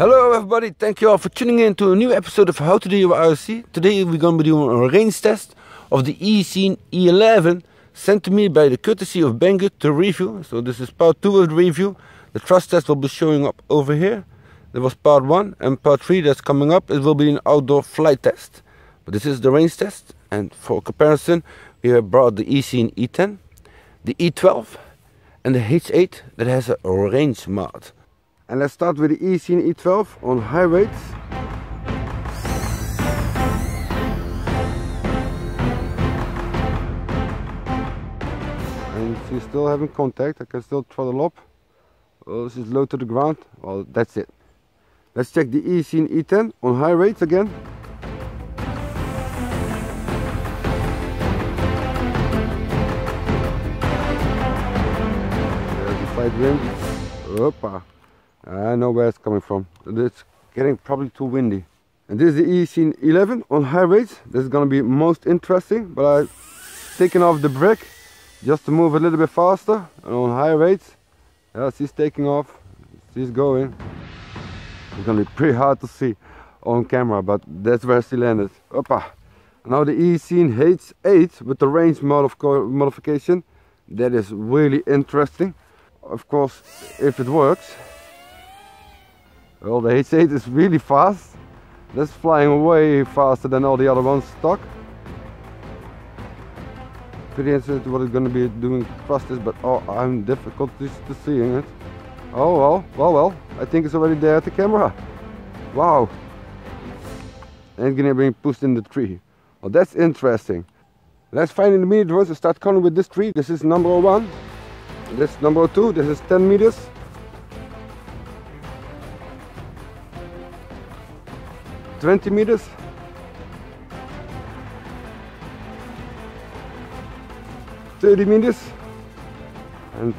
Hello everybody, thank you all for tuning in to a new episode of How to Do Your IRC. Today we're going to be doing a range test of the Eachine E011 sent to me by the courtesy of Banggood to review. So this is part 2 of the review. The thrust test will be showing up over here. That was part 1, and part 3 that's coming up, it will be an outdoor flight test. But this is the range test, and for comparison we have brought the Eachine E010, the E012 and the H8 that has a range mod. And let's start with the Eachine E012 on high rates. And she's still having contact. I can still throttle up. Well, this is low to the ground. Well, that's it. Let's check the Eachine E010 on high rates again. There's the side wind. Hoppa. I know where it's coming from. It's getting probably too windy. And this is the Eachine E011 on high rates. This is going to be most interesting, but I've taken off the brake just to move a little bit faster. And on high rates, yeah, she's taking off, she's going. It's going to be pretty hard to see on camera, but that's where she landed. Hoppa. Now the Eachine H8 with the range modification. That is really interesting. Of course, if it works. Well, the H8 is really fast. That's flying way faster than all the other ones stock. Pretty interested what it's going to be doing thrusters, but oh, I'm difficult to seeing it. Oh well, I think it's already there at the camera. Wow. And it's going to be pushed in the tree. Well, that's interesting. Let's find in the mini drones and start counting with this tree. This is number 1. This is number 2. This is 10 meters. 20 meters, 30 meters, and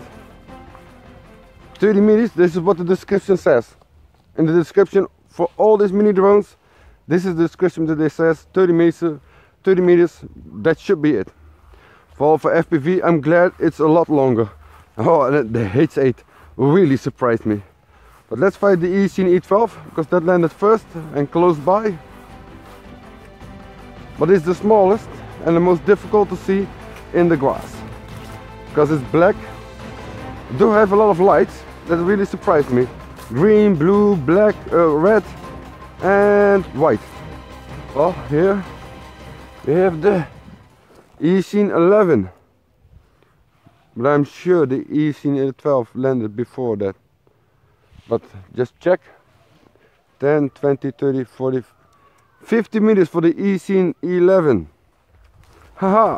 30 meters. This is what the description says. In the description for all these mini drones, this is the description that they says 30 meters, that should be it. For FPV, I'm glad it's a lot longer. Oh, and the H8 really surprised me. But let's find the Eachine E012 because that landed first and close by. But it's the smallest and the most difficult to see in the grass because it's black. It do have a lot of lights that really surprised me. Green, blue, black, red and white. Well, here we have the Eachine 11. But I'm sure the Eachine E012 landed before that. But just check. 10, 20, 30, 40, 50 meters for the Eachine E011. Haha!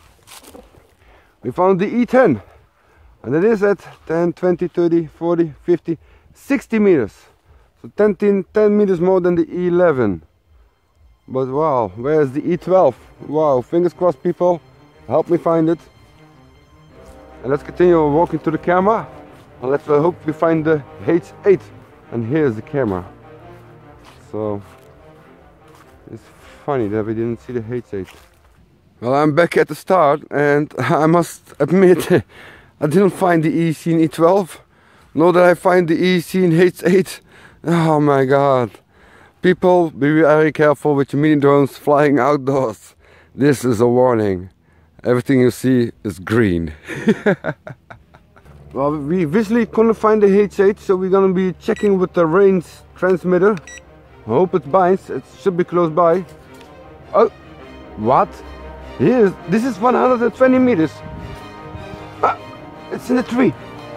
We found the E010. And it is at 10, 20, 30, 40, 50, 60 meters. So 10 meters more than the E011. But wow, where's the E012? Wow, fingers crossed people. Help me find it. And let's continue walking to the camera. And let's hope we find the H8. And here's the camera. So it's funny that we didn't see the H8. Well, I'm back at the start and I must admit I didn't find the Eachine E012. Nor did I find the Eachine H8. Oh my god. People, be very careful with your mini drones flying outdoors. This is a warning. Everything you see is green. Well, we visually couldn't find the H8, so we're gonna be checking with the range transmitter. I hope it binds, it should be close by. Oh, what? Here, this is 120 meters. Ah, it's in the tree.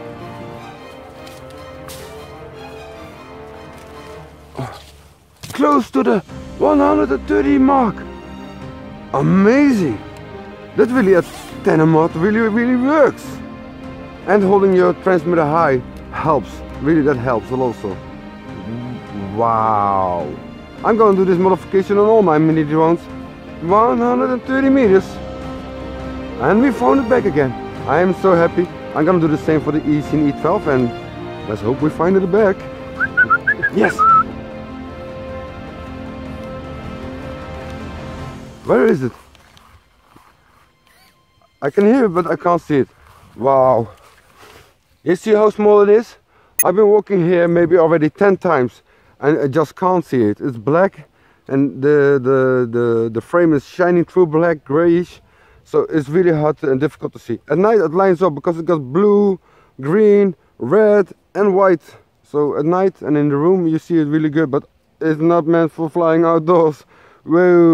Oh, close to the 130 mark. Amazing. That really at 10 mod really works. And holding your transmitter high helps. Really, that helps a lot also. Wow. I'm going to do this modification on all my mini drones. 130 meters. And we found it back again. I am so happy. I'm going to do the same for the Eachine E012 and let's hope we find it back. Yes. Where is it? I can hear it, but I can't see it. Wow. You see how small it is? I've been walking here maybe already 10 times and I just can't see it. It's black, and the frame is shining through black, grayish, so it's really hard and difficult to see. At night it lines up because it got blue, green, red and white. So at night and in the room you see it really good, but it's not meant for flying outdoors. Whoa.